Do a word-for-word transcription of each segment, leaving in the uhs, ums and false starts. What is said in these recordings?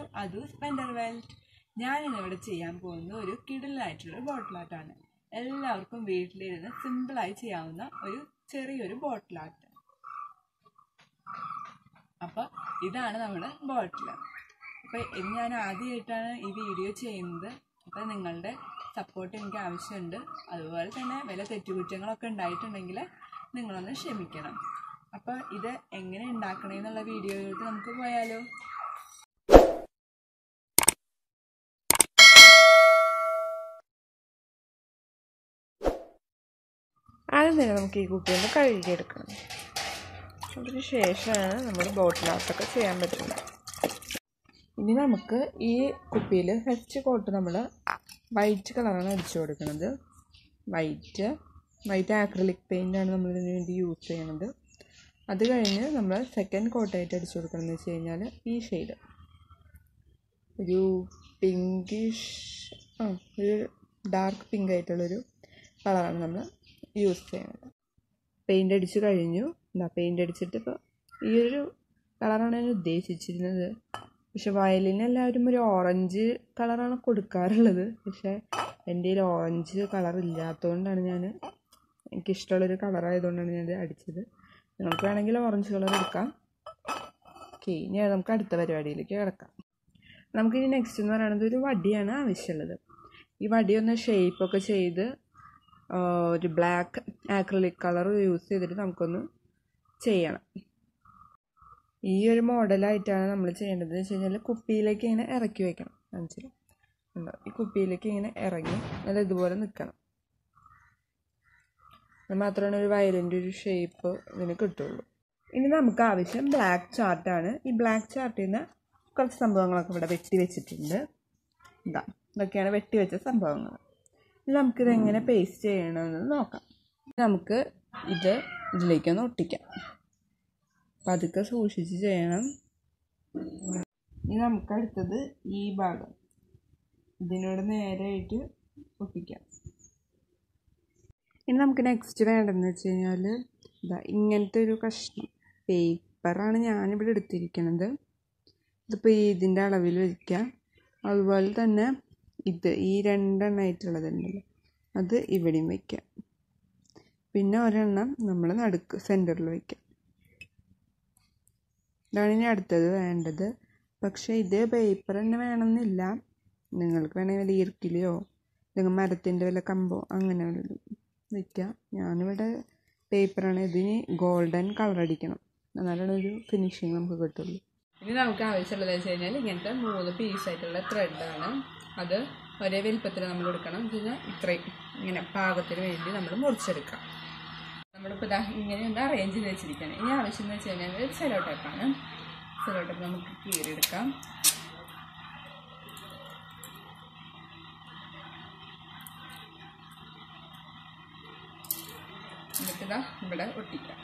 adhu's wunder welt. ഞാൻ ഇന്നിവിടെ ചെയ്യാൻ പോകുന്ന ഒരു കിടിലായിട്ടുള്ള ബോട്ടിൽ ആർട്ടാണ്. എല്ലാവർക്കും വീട്ടിലിരുന്ന് സിമ്പിളായി ചെയ്യാവുന്ന ഒരു ചെറിയൊരു ബോട്ടിൽ ആർട്ട്. അപ്പോൾ ഇതാണ് നമ്മുടെ ബോട്ടിൽ. അപ്പോൾ ഇത് ഞാൻ ആദ്യമായിട്ടാണ് ഈ വീഡിയോ ചെയ്യുന്നത്. അപ്പോൾ നിങ്ങളുടെ സപ്പോർട്ട് എനിക്ക് ആവശ്യമുണ്ട്. അതുപോലെ തന്നെ വില തെറ്റുകുറ്റങ്ങളൊക്കെ ഉണ്ടായിട്ടുണ്ടെങ്കിൽ നിങ്ങളൊന്ന് ക്ഷമിക്കണം. അപ്പോൾ ഇത് എങ്ങനെ ഉണ്ടാക്കണമെന്നുള്ള വീഡിയോയിലോട്ട് നമുക്ക് പോയാലോ? ആദ്യം തന്നെ നമുക്ക് ഈ കുപ്പി ഒന്ന് കഴുകിയെടുക്കണം. അതിന് ശേഷമാണ് നമ്മൾ ബോട്ടിൽ ആർട്ടൊക്കെ ചെയ്യാൻ പറ്റുന്നത്. ഇനി നമുക്ക് ഈ കുപ്പിയിൽ ഫസ്റ്റ് കോട്ട് നമ്മൾ വൈറ്റ് കളറാണ് അടിച്ചു കൊടുക്കുന്നത്. വൈറ്റ് വൈറ്റ് ആക്രിലിക് പെയിൻ്റാണ് നമ്മളിതിന് വേണ്ടി യൂസ് ചെയ്യുന്നത്. അത് കഴിഞ്ഞ് നമ്മൾ സെക്കൻഡ് കോട്ടായിട്ട് അടിച്ചു കൊടുക്കണമെന്ന് വെച്ച് കഴിഞ്ഞാൽ ഈ ഷെയ്ഡ് ഒരു പിങ്കിഷ് ആ ഒരു ഡാർക്ക് പിങ്ക് ആയിട്ടുള്ളൊരു കളറാണ് നമ്മൾ യൂസ് ചെയ്യുന്നത്. പെയിൻ്റ് അടിച്ച് കഴിഞ്ഞു. എന്താ പെയിൻ്റ് അടിച്ചിട്ട് ഇപ്പോൾ ഈ ഒരു കളറാണ് ഞാൻ ഉദ്ദേശിച്ചിരുന്നത്. പക്ഷെ വയലിന് എല്ലാവരും ഒരു ഓറഞ്ച് കളറാണ് കൊടുക്കാറുള്ളത്. പക്ഷേ എൻ്റെ കയ്യിൽ ഓറഞ്ച് കളർ ഇല്ലാത്തതുകൊണ്ടാണ് ഞാൻ എനിക്കിഷ്ടമുള്ളൊരു കളറായതുകൊണ്ടാണ് ഞാനത് അടിച്ചത്. നിങ്ങൾക്ക് വേണമെങ്കിൽ ഓറഞ്ച് കളർ എടുക്കാം. ഓക്കെ, ഇനി നമുക്ക് അടുത്ത പരിപാടിയിലേക്ക് കിടക്കാം. നമുക്കിനി നെക്സ്റ്റ് എന്ന് പറയുന്നത് ഒരു വടിയാണ് ആവശ്യമുള്ളത്. ഈ വടി ഒന്ന് ഷേപ്പൊക്കെ ചെയ്ത് ഒരു ബ്ലാക്ക് ആക്രിലിക് കളർ യൂസ് ചെയ്തിട്ട് നമുക്കൊന്ന് ചെയ്യണം. ഈ ഒരു മോഡലായിട്ടാണ് നമ്മൾ ചെയ്യേണ്ടത് എന്ന് വെച്ച് കഴിഞ്ഞാൽ കുപ്പിയിലേക്ക് ഇങ്ങനെ ഇറക്കി വയ്ക്കണം. മനസ്സിലായി? ഉണ്ടോ? ഈ കുപ്പിയിലേക്ക് ഇങ്ങനെ ഇറങ്ങി നല്ല ഇതുപോലെ നിൽക്കണം. അത് മാത്രമാണ് ഒരു വയലിൻ്റെ ഒരു ഷേപ്പ് ഇതിന് കിട്ടുള്ളൂ. ഇനി നമുക്ക് ആവശ്യം ബ്ലാക്ക് ചാർട്ടാണ്. ഈ ബ്ലാക്ക് ചാർട്ടിൽ നിന്ന് കുറച്ച് സംഭവങ്ങളൊക്കെ ഇവിടെ വെട്ടി വെച്ചിട്ടുണ്ട്. ഇതാ ഇതൊക്കെയാണ് വെട്ടി വെച്ച സംഭവങ്ങൾ. ഇനി നമുക്കിത് എങ്ങനെ പേസ്റ്റ് ചെയ്യണമെന്ന് നോക്കാം. നമുക്ക് ഇത് ഇതിലേക്കൊന്ന് ഒട്ടിക്കാം. അപ്പം അതൊക്കെ സൂക്ഷിച്ച് ചെയ്യണം. ഇനി നമുക്ക് അടുത്തത് ഈ ഭാഗം ഇതിനോട് നേരായിട്ട് ഒട്ടിക്കാം. ഇനി നമുക്ക് നെക്സ്റ്റ് വേണ്ടതെന്ന് വെച്ച് കഴിഞ്ഞാൽ ഇതാ ഇങ്ങനത്തെ ഒരു കഷ്ണം പേപ്പറാണ് ഞാനിവിടെ എടുത്തിരിക്കുന്നത്. ഇതിപ്പോൾ ഇതിൻ്റെ അളവിൽ വയ്ക്കാം. അതുപോലെ തന്നെ ഇത് ഈ രണ്ടെണ്ണമായിട്ടുള്ളതുണ്ടല്ലോ അത് ഇവിടെയും വയ്ക്കാം. പിന്നെ ഒരെണ്ണം നമ്മൾ നടുക്ക് സെൻറ്ററിൽ വയ്ക്കാം. ഇതാണ് ഇനി അടുത്തത് വേണ്ടത്. പക്ഷേ ഇത് പേപ്പർ തന്നെ വേണമെന്നില്ല. നിങ്ങൾക്ക് വേണമെങ്കിൽ ഈർക്കിലിയോ അല്ലെങ്കിൽ മരത്തിൻ്റെ വല്ല കമ്പോ അങ്ങനെ വയ്ക്കാം. ഞാനിവിടെ പേപ്പറാണ്. ഇതിന് ഗോൾഡൻ കളർ അടിക്കണം, എന്നാലാണ് ഒരു ഫിനിഷിങ് നമുക്ക് കിട്ടുള്ളൂ. ഇനി നമുക്ക് ആവശ്യമുള്ളത് വെച്ച് കഴിഞ്ഞാൽ ഇങ്ങനത്തെ മൂന്ന് പീസായിട്ടുള്ള ത്രെഡാണ്. അത് ഒരേ വലുപ്പത്തിൽ നമ്മൾ എടുക്കണം. എന്ന് വെച്ച് കഴിഞ്ഞാൽ ഇത്രയും ഇങ്ങനെ പാകത്തിന് വേണ്ടി നമ്മൾ മുറിച്ചെടുക്കാം. നമ്മളിപ്പോൾ ഇതാ ഇങ്ങനെ ഒന്ന് അറേഞ്ച് ചെയ്ത് വെച്ചിരിക്കുകയാണ്. ഇനി ആവശ്യം എന്ന് വെച്ച് കഴിഞ്ഞാൽ ഒരു സെലോ ടേപ്പാണ്. സെലോ ടേപ്പ് നമുക്ക് കീറിയെടുക്കാം. എന്നിട്ടിതാ ഇവിടെ ഒട്ടിക്കാം.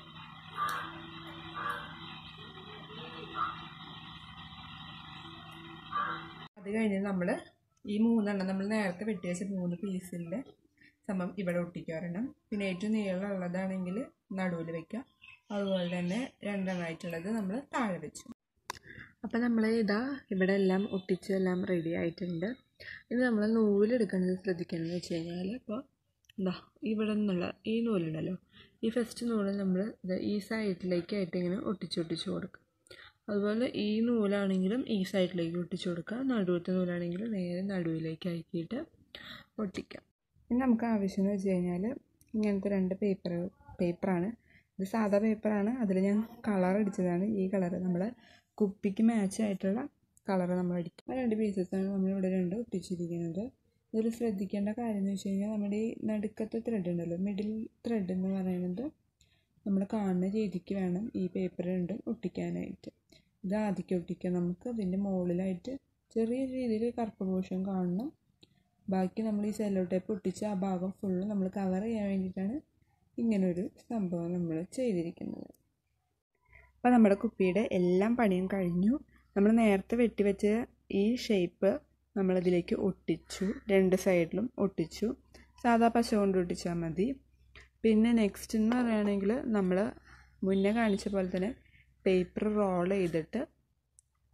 അത് കഴിഞ്ഞ് നമ്മൾ ഈ മൂന്നെണ്ണം നമ്മൾ നേരത്തെ വെട്ടി വെച്ച മൂന്ന് പീസിൻ്റെ സംഭവം ഇവിടെ ഒട്ടിക്കാറുണ്ട്. പിന്നെ ഏറ്റവും നീളമുള്ളതാണെങ്കിൽ നടുവിൽ വയ്ക്കാം. അതുപോലെ തന്നെ രണ്ടെണ്ണമായിട്ടുള്ളത് നമ്മൾ താഴെ വെച്ചു. അപ്പോൾ നമ്മൾ ഇതാ ഇവിടെ എല്ലാം ഒട്ടിച്ച് എല്ലാം റെഡി ആയിട്ടുണ്ട്. ഇത് നമ്മൾ നൂലെടുക്കുന്നത് ശ്രദ്ധിക്കണമെന്ന് വെച്ച് കഴിഞ്ഞാൽ ഇപ്പോൾ എന്താ ഇവിടെ നിന്നുള്ള ഈ നൂലുണ്ടല്ലോ, ഈ ഫസ്റ്റ് നൂല് നമ്മൾ ഇത് ഈ സൈഡിലേക്കായിട്ട് ഇങ്ങനെ ഒട്ടിച്ചൊട്ടിച്ച് കൊടുക്കുക. അതുപോലെ ഈ നൂലാണെങ്കിലും ഈ സൈഡിലേക്ക് ഒട്ടിച്ചു കൊടുക്കുക. നടുവത്തെ നൂലാണെങ്കിലും നേരെ നടുവിലേക്ക് ആക്കിയിട്ട് ഒട്ടിക്കാം. ഇനി നമുക്ക് ആവശ്യം എന്ന് വെച്ച് കഴിഞ്ഞാൽ ഇങ്ങനത്തെ രണ്ട് പേപ്പർ പേപ്പറാണ്. ഇത് സാധാ പേപ്പറാണ്. അതിൽ ഞാൻ കളർ അടിച്ചതാണ്. ഈ കളർ നമ്മൾ കുപ്പിക്ക് മാച്ച് ആയിട്ടുള്ള കളർ നമ്മൾ അടിക്കും. ആ രണ്ട് പീസസാണ് നമ്മളിവിടെ രണ്ട് ഒട്ടിച്ചിരിക്കുന്നത്. ഇതിൽ ശ്രദ്ധിക്കേണ്ട കാര്യം എന്ന് വെച്ച് കഴിഞ്ഞാൽ നമ്മുടെ ഈ നടുക്കത്തെ ത്രെഡ് ഉണ്ടല്ലോ, മിഡിൽ ത്രെഡ് എന്ന് പറയുന്നത് നമ്മൾ കാണുന്ന രീതിക്ക് വേണം ഈ പേപ്പർ രണ്ടും ഒട്ടിക്കാനായിട്ട്. ഇത് ആദ്യം ഒട്ടിക്കാം. നമുക്ക് അതിൻ്റെ മുകളിലായിട്ട് ചെറിയ രീതിയിൽ കറുപ്പ് പോർഷൻ കാണണം. ബാക്കി നമ്മൾ ഈ സെല്ലോ ടേപ്പ് ഒട്ടിച്ച ആ ഭാഗം ഫുള്ള് നമ്മൾ കവർ ചെയ്യാൻ വേണ്ടിയിട്ടാണ് ഇങ്ങനൊരു സംഭവം നമ്മൾ ചെയ്തിരിക്കുന്നത്. അപ്പോൾ നമ്മുടെ കുപ്പിയുടെ എല്ലാം പണിയും കഴിഞ്ഞു. നമ്മൾ നേരത്തെ വെട്ടി വെച്ച ഈ ഷേപ്പ് നമ്മളിതിലേക്ക് ഒട്ടിച്ചു. രണ്ട് സൈഡിലും ഒട്ടിച്ചു. സാധാ പശ കൊണ്ട് ഒട്ടിച്ചാൽ മതി. പിന്നെ നെക്സ്റ്റ് എന്ന് പറയുകയാണെങ്കിൽ നമ്മൾ മുന്നേ കാണിച്ച പോലെ തന്നെ പേപ്പർ റോൾ ചെയ്തിട്ട്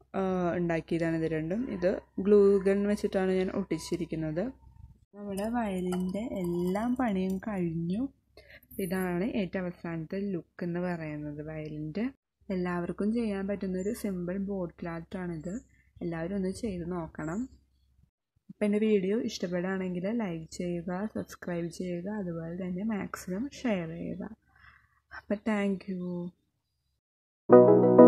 ഉണ്ടാക്കിയതാണ് ഇത് രണ്ടും. ഇത് ഗ്ലൂ ഗൺ വെച്ചിട്ടാണ് ഞാൻ ഒട്ടിച്ചിരിക്കുന്നത്. നമ്മുടെ വയലിൻ്റെ എല്ലാം പണിയും കഴിഞ്ഞു. ഇതാണ് ഏറ്റവും അവസാനത്തെ ലുക്ക് എന്ന് പറയുന്നത് വയലിൻ്റെ. എല്ലാവർക്കും ചെയ്യാൻ പറ്റുന്നൊരു സിമ്പിൾ ബോട്ടിൽ ആർട്ടാണിത്. എല്ലാവരും ഒന്ന് ചെയ്ത് നോക്കണം. അപ്പം എൻ്റെ വീഡിയോ ഇഷ്ടപ്പെടുകയാണെങ്കിൽ ലൈക്ക് ചെയ്യുക, സബ്സ്ക്രൈബ് ചെയ്യുക, അതുപോലെ തന്നെ മാക്സിമം ഷെയർ ചെയ്യുക. അപ്പം താങ്ക് യു.